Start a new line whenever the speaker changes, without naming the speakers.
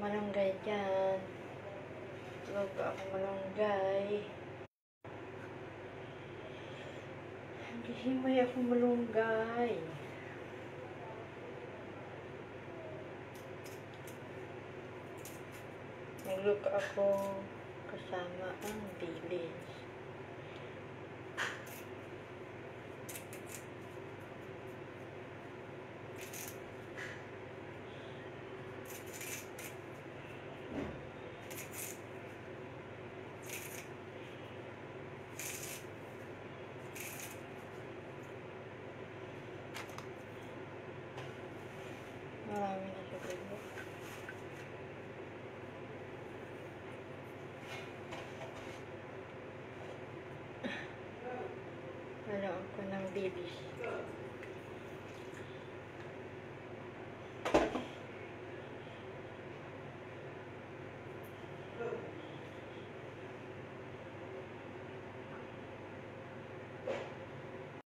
malunggay dyan. Luto ako malunggay. Himay ako malunggay. Nagluto ako kasama ang dilis. Marami na siguro. Haluan ko ng dilis.